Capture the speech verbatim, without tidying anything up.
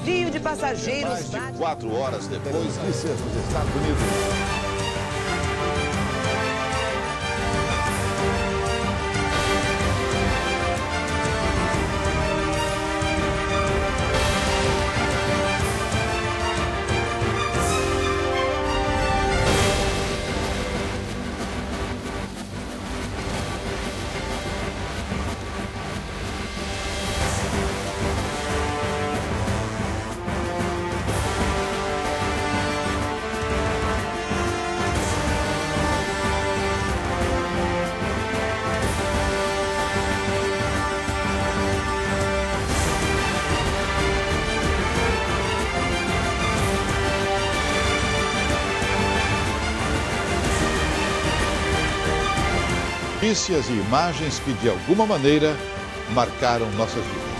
desvio de passageiros. Mais de quatro horas depois, notícias dos Estados Unidos. Notícias e imagens que, de alguma maneira, marcaram nossas vidas.